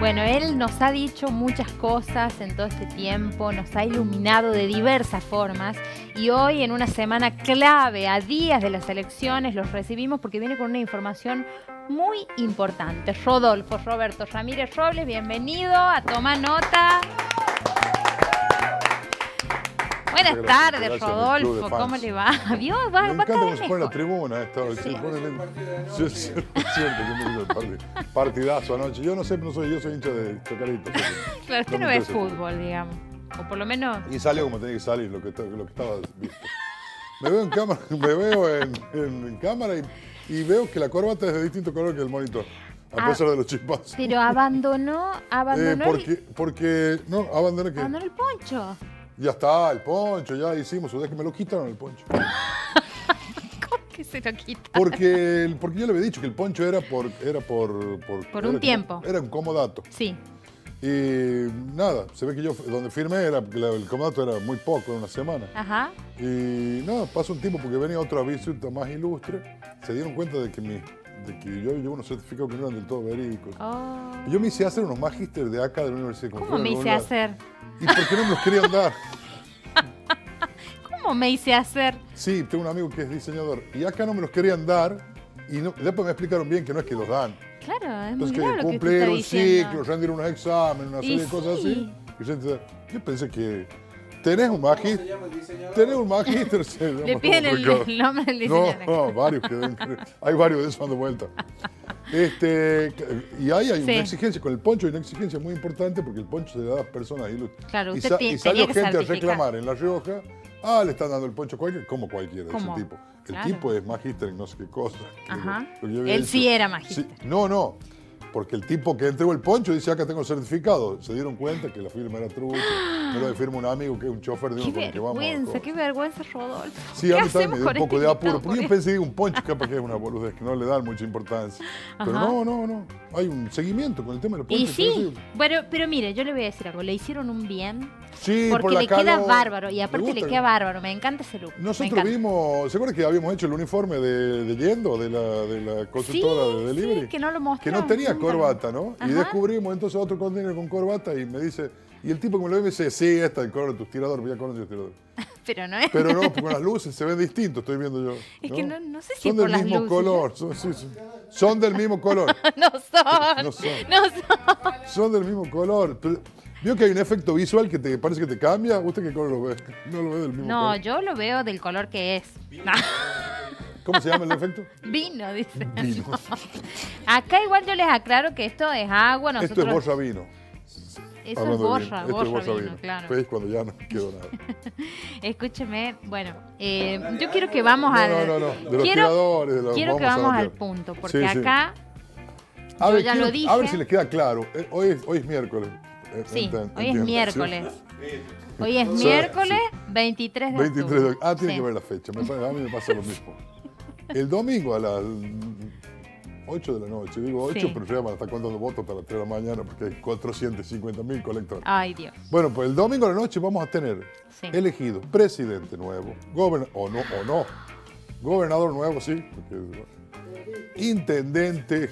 Bueno, él nos ha dicho muchas cosas en todo este tiempo, nos ha iluminado de diversas formas y hoy en una semana clave, a días de las elecciones, los recibimos porque viene con una información muy importante. Roberto Ramírez Robles, bienvenido a Toma Nota. Buenas tardes, Rodolfo, ¿cómo le va? ¿Vio? Me encanta cómo se pone la tribuna esta. Sí. Partidazo anoche. Yo no sé, yo soy hincha de Chacarito. Claro, usted no ve fútbol, digamos. O por lo menos... Y salió como tenía que salir, lo que estaba visto. Me veo en cámara y veo que la corbata es de distinto color que el monitor. A pesar de los chispazos. Pero abandonó porque no, abandoné que... Abandonó el poncho. Ya está, el poncho, ya hicimos. O sea, que me lo quitaron el poncho. ¿Cómo que se lo quitaron? Porque yo le había dicho que el poncho era por un tiempo. Era un comodato. Sí. Y nada, se ve que yo donde firmé el comodato era muy poco, era una semana. Ajá. Y nada, pasó un tiempo porque venía otro aviso más ilustre. Se dieron cuenta de que yo llevo unos certificados que no eran del todo verídicos. Oh. Y yo me hice hacer unos magísteres de acá de la Universidad de ¿Cómo me hice hacer? ¿Y por qué no me los querían dar? ¿Cómo me hice hacer? Sí, tengo un amigo que es diseñador. Y acá no me los querían dar. Y después me explicaron bien que no es que los dan. Claro, es entonces, muy claro que cumplir un ciclo, rendir unos exámenes, una serie de cosas así. Y yo pensé que tenés un magíster. Le piden el nombre del diseñador. No, varios. Hay varios de esos dando vuelta. Y ahí hay una exigencia, con el poncho hay una exigencia muy importante porque el poncho se le da a las personas ilustres. Claro, y salió gente a reclamar en La Rioja, le están dando el poncho como cualquiera de ese tipo. El tipo es magíster en no sé qué cosa. Ajá. Él sí era magíster. Sí, no. Porque el tipo que entregó el poncho dice, acá tengo el certificado. Se dieron cuenta que la firma era trucha. Me lo firma un amigo que es un chofer de uno con el que vamos. Qué vergüenza, Rodolfo. Sí, a mí también me dio un poco de apuro. Porque yo pensé que un poncho capaz que es una boludez, que no le dan mucha importancia. Pero no. Hay un seguimiento con el tema de los ponchos. Y sí, bueno, pero mire, yo le voy a decir algo. Le hicieron un bien. Sí, porque le queda bárbaro. Y aparte le queda bárbaro. Me encanta ese look. Nosotros vimos, ¿se acuerdan que habíamos hecho el uniforme de Yendo, de la consultora de delivery? Sí, que no lo mostró. Que no tenía corbata, ¿no? Ajá. Y descubrimos entonces otro container con corbata y me dice, y el tipo que me lo ve me dice, sí, esta es el color de tus tiradores, ya conoces los tiradores. Pero no es. Pero no, porque con las luces se ven distintos, estoy viendo yo. Es que no sé si son del mismo color. Son del mismo color. No son. Son del mismo color. Pero, ¿vio que hay un efecto visual que te parece que te cambia? ¿Usted qué color lo ve? No lo ve del mismo color. No, yo lo veo del color que es. ¿Cómo se llama el efecto? Vino, dice. Vino. No. Acá igual yo les aclaro que esto es agua. Esto es borra vino. Eso es borra vino, claro. Pues cuando ya no quedó nada. Escúcheme, bueno, yo quiero que vamos al... No, de los tiradores. Quiero que vamos al punto, porque acá yo ya lo dije. A ver si les queda claro. Hoy es miércoles. Sí, hoy es miércoles. Hoy es miércoles 23 de octubre. 23 de octubre. Tiene que ver la fecha. A mí me pasa lo mismo. El domingo a las 8 de la noche, digo 8, pero ya van a estar contando votos hasta las 3 de la mañana porque hay 450.000 colectores. Ay, Dios. Bueno, pues el domingo a la noche vamos a tener elegido presidente nuevo, gobernador nuevo, sí, intendente,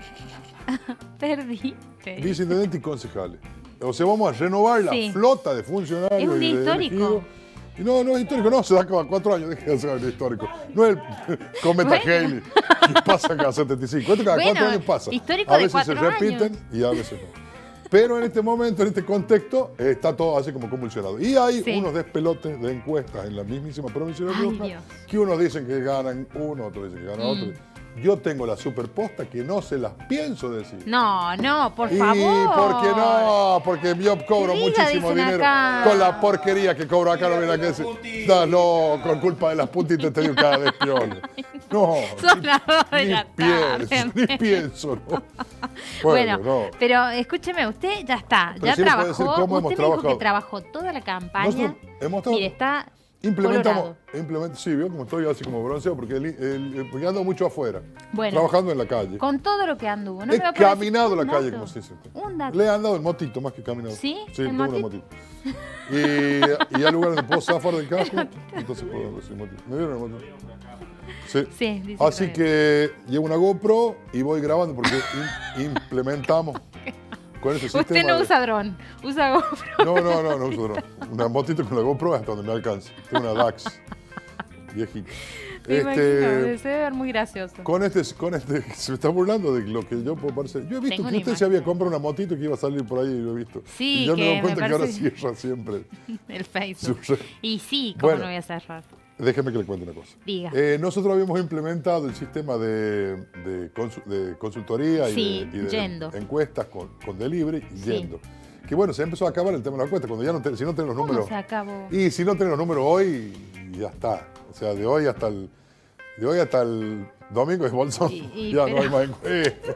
perdiste, viceintendente y concejales. O sea, vamos a renovar la flota de funcionarios. Es un día histórico. Y no es histórico, no, se da cada 4 años, deje de ser el histórico. No es el cometa Halley, que pasa cada 75. Esto cada 4 años pasa. Histórico a veces de 4 se repiten y a veces no. Pero en este momento, en este contexto, está todo así como convulsionado. Y hay unos despelotes de encuestas en la mismísima provincia de Rioja, que unos dicen que ganan uno, otros dicen que ganan otro. Yo tengo la superposta que no se las pienso decir. No, por favor. ¿Y por qué no? Porque yo cobro muchísimo dinero con la porquería que cobro acá. No, mira que no, con culpa de las puntitas te digo cada vez peor. No, son las 2 de la tarde. Ni pienso, ¿no? Bueno, no. Pero escúcheme, usted ya está, pero ya sí trabajó. Cómo usted me dijo que trabajó toda la campaña. Mire, está... Sí, veo como estoy así como bronceado porque ando mucho afuera, trabajando en la calle. Con todo lo que anduvo. ¿No he caminado la calle, como se dice? Un Le han dado el motito más que caminado. ¿Sí? Sí, tengo una motito. Y hay lugares donde puedo zafar del casco, entonces puedo decir motito. ¿Me dieron el motito? Sí. Dice así que llevo una GoPro y voy grabando porque implementamos con ese sistema. Usted no usa dron, usa GoPro. No uso dron. Una motito con la GoPro hasta donde me alcance. Tengo una DAX viejita. Me imagino, debe ver muy gracioso. Con este, se me está burlando de lo que yo puedo parecer. Yo he visto que usted se había comprado una motito que iba a salir por ahí, lo he visto. Sí, y yo me doy cuenta me que ahora cierra siempre. El Facebook. Y sí, ¿cómo no voy a cerrar? Déjeme que le cuente una cosa. Diga. Nosotros habíamos implementado el sistema de consultoría y de encuestas con delivery y yendo. Que bueno, se empezó a acabar el tema de la encuesta. Cuando ya no si no tienen los números. ¿Cómo se acabó? Y si no tienen los números hoy, ya está. O sea, de hoy hasta el domingo es Bolsón. Ya no hay más encuestas.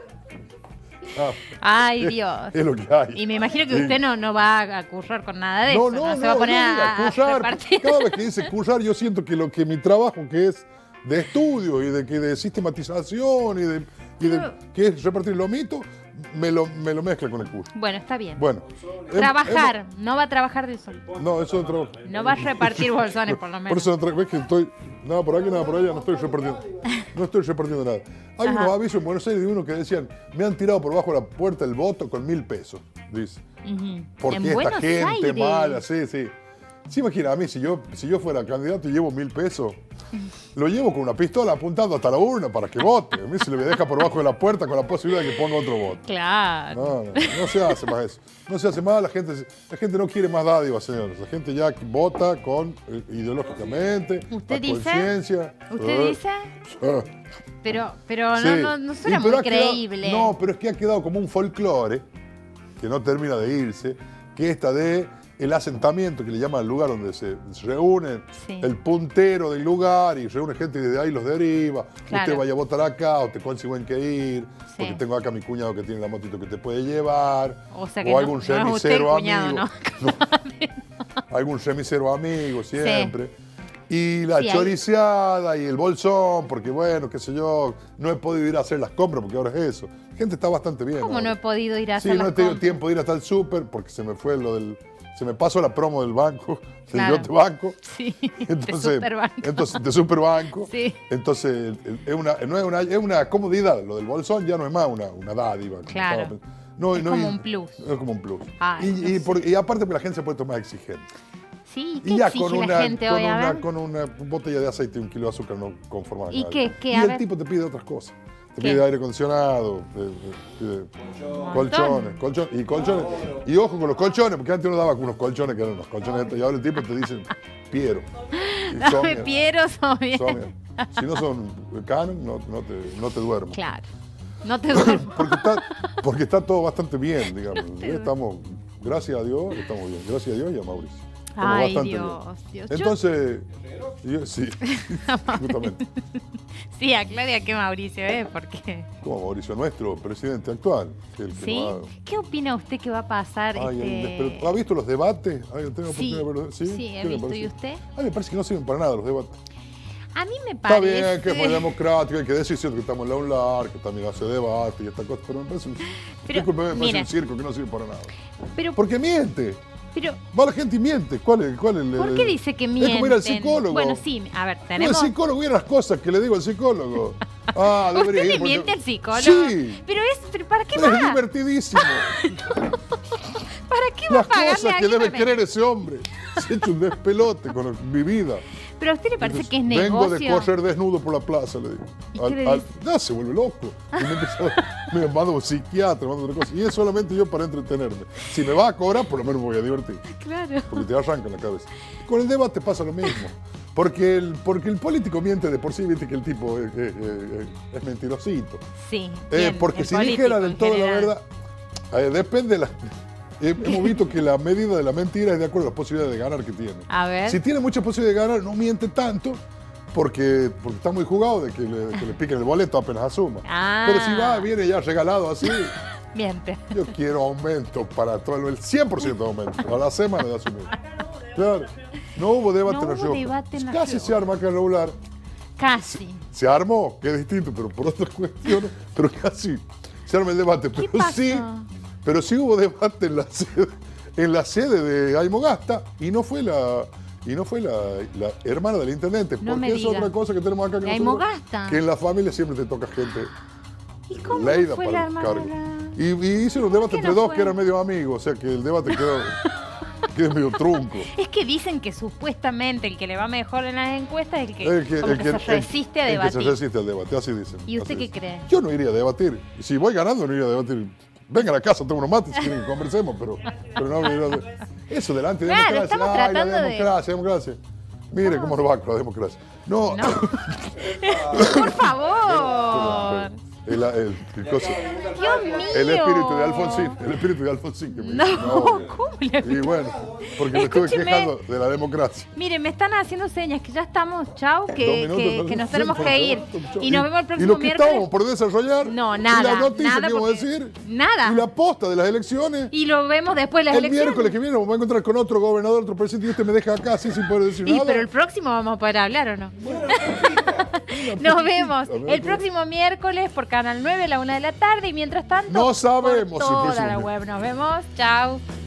Ay, Dios. Es lo que hay. Y me imagino que usted no va a currar con nada de eso. No se va a poner a repartir. Cada vez que dice currar, yo siento que mi trabajo, que es de estudio y de sistematización y de que es repartir los mitos, me lo mezcla con el curso. Bueno, está bien. Bueno, trabajar, no va a trabajar de eso. No, eso es otro. No va a repartir bolsones, por lo menos. Por eso ves que estoy nada por aquí, nada por allá, no estoy repartiendo nada. Hay unos avisos en Buenos Aires de uno que decían, me han tirado por bajo la puerta el voto con 1000 pesos, dice. Porque esta gente mala, sí. Sí, imagina, a mí, si yo fuera candidato y llevo 1000 pesos, lo llevo con una pistola apuntando hasta la urna para que vote. A mí se le deja por bajo de la puerta con la posibilidad de que ponga otro voto. Claro. No se hace más eso. No se hace más, la gente no quiere más dádivas, señores. La gente ya vota ideológicamente, ¿Usted a conciencia. ¿Usted dice? Pero sí. no suena muy creíble. No, pero es que ha quedado como un folclore que no termina de irse, que esta de el asentamiento, que le llaman al lugar donde se reúnen, el puntero del lugar y reúne gente y desde ahí los deriva. Claro. Usted vaya a votar acá o te consiguen que ir, porque tengo acá a mi cuñado que tiene la motito que te puede llevar. O sea que algún remisero amigo. No. Algún remisero amigo siempre. Y la choriceada y el bolsón, porque bueno, qué sé yo, no he podido ir a hacer las compras porque ahora es eso. La gente está bastante bien. ¿Cómo no he podido ir a hacer las compras? Sí, no he tenido tiempo de ir hasta el súper porque se me fue se me pasó la promo del banco, del Yo Te Banco. Sí, entonces, de Superbanco. Entonces, de Superbanco. Sí. Entonces, es una comodidad. Lo del bolsón ya no es más una dádiva. Claro. Es como un plus. Es como un plus. Y aparte porque la gente se puede tomar exigente. Sí, ¿qué exige la gente hoy? Con una botella de aceite y 1 kilo de azúcar no conforma a nadie. Y el tipo te pide otras cosas. Te pide aire acondicionado, colchones. Y ojo con los colchones, porque antes uno daba unos colchones que eran unos colchones y ahora el tipo te dicen Piero. Piero son bien. Si no son Canon, no te duermo. Claro, no te duermo. Porque está todo bastante bien, digamos. Estamos, gracias a Dios, estamos bien. Gracias a Dios y a Mauricio. Ay, Dios. Entonces, sí, justamente. Sí, aclare que Mauricio, porque... ¿Cómo Mauricio? Nuestro presidente actual. ¿Sí? ¿Qué opina usted que va a pasar? ¿Ha visto los debates? Sí, he visto. ¿Y usted? A mí me parece que no sirven para nada los debates. A mí me parece... Está bien, que es muy democrático, hay que decir que estamos en la UNLAR, que también hace debate y esta cosa, pero me parece un circo que no sirve para nada. Porque miente. Va la gente y miente. ¿Cuál es ¿Por qué dice que miente? Es como ir al psicólogo. Bueno, sí, a ver, tenemos... El psicólogo viene las cosas que le digo al psicólogo. ¿Usted le miente al psicólogo? Sí. Pero ¿para qué va? Es divertidísimo. ¿Para qué va a pagarle las cosas que debe querer ese hombre. Se ha hecho un despelote con mi vida. ¿Pero a usted le parece que es negocio? Vengo de correr desnudo por la plaza, le digo. ¿Y qué le dice? Se vuelve loco. Y me mando a un psiquiatra, me mando otra cosa. Y es solamente yo para entretenerme. Si me va a cobrar, por lo menos me voy a divertir. Claro. Porque te arranca en la cabeza. Con el debate pasa lo mismo. Porque el político miente de por sí, viste que el tipo es mentirosito. Sí. Porque si dijera del todo la verdad, depende de la... Hemos visto que la medida de la mentira es de acuerdo a las posibilidades de ganar que tiene. A ver. Si tiene muchas posibilidades de ganar, no miente tanto porque está muy jugado de que le piquen el boleto apenas asuma. Pero si viene ya regalado así, miente. Yo quiero aumento para todo el 100% de aumento. A la semana de asumir. Claro. No hubo debate en la Casi se arma acá en Loular. Casi. Se armó, que es distinto, pero por otras cuestiones, pero casi se arma el debate. Pero sí hubo debate en la sede de Aymogasta y no fue la hermana del intendente, porque es otra cosa que tenemos acá que Aymogasta. Que en la familia siempre te toca gente ¿Y cómo leída fue para la el hermana cargo. Y hicieron un debate entre dos que eran medio amigos, o sea que el debate quedó medio trunco. Es que dicen que supuestamente el que le va mejor en las encuestas es el que se resiste a debatir. El que se resiste al debate, así dicen. ¿Y usted qué cree? Yo no iría a debatir. Si voy ganando, no iría a debatir. Vengan a casa, tengo unos mates, si quieren que conversemos, pero no iría a debatir. Eso delante de claro, democracia. Estamos tratando democracia. Mire cómo nos va con la democracia. No. Por favor. El Dios mío. El espíritu de Alfonsín que me no, ¿cómo le Y bueno, porque me estuve quejando de la democracia. Mire, me están haciendo señas que ya estamos, chau, que nos tenemos que ir. Y nos vemos el próximo miércoles. ¿Y lo que estábamos por desarrollar? No, nada. ¿Y la noticia nada que íbamos a decir? Nada. ¿Y la posta de las elecciones? Y lo vemos después de las elecciones. El miércoles que viene nos vamos a encontrar con otro gobernador, otro presidente, y usted me deja acá así sin poder decir nada. Pero el próximo vamos a poder hablar, ¿o no? Nos vemos el próximo miércoles por Canal 9 a la 1 de la tarde y mientras tanto no sabemos por toda la web. Nos vemos. Chao.